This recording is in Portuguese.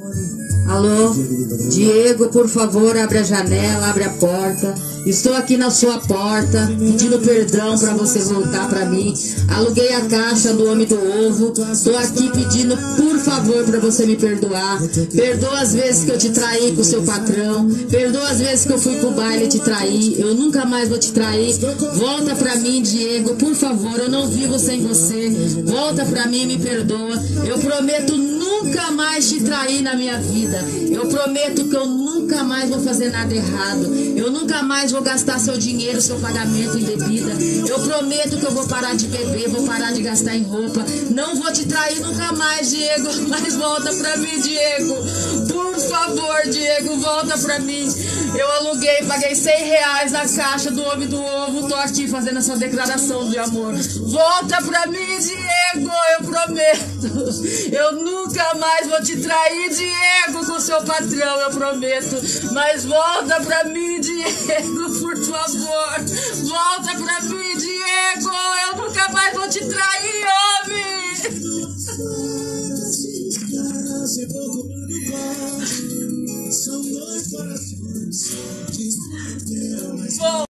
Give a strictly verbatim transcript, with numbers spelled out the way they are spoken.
Alô? Diego, por favor, abre a janela, abre a porta. Estou aqui na sua porta, pedindo perdão para você voltar para mim. Aluguei a caixa do Homem do Ovo. Estou aqui pedindo, por favor, para você me perdoar. Perdoa as vezes que eu te traí com o seu patrão. Perdoa as vezes que eu fui pro baile e te traí. Eu nunca mais vou te trair. Volta para mim, Diego, por favor. Eu não vivo sem você. Volta para mim e me perdoa. Eu prometo nunca mais te trair na minha vida. Eu prometo que eu nunca mais vou fazer nada errado. Eu nunca mais vou gastar seu dinheiro, seu pagamento em bebida. Eu prometo que eu vou parar de beber, vou parar de gastar em roupa. Não vou te trair nunca mais, Diego. Mas volta pra mim, Diego. Por favor, Diego, volta pra mim. Eu aluguei, paguei cem reais na caixa do Homem do Ovo. Tô aqui fazendo essa declaração de amor. Volta pra mim, Diego. Eu prometo. Eu nunca mais vou te trair, Diego, com seu patrão, eu prometo. Mas volta pra mim, Diego, por favor. Volta pra mim, Diego. Eu nunca mais vou te trair, homem. São dois corações.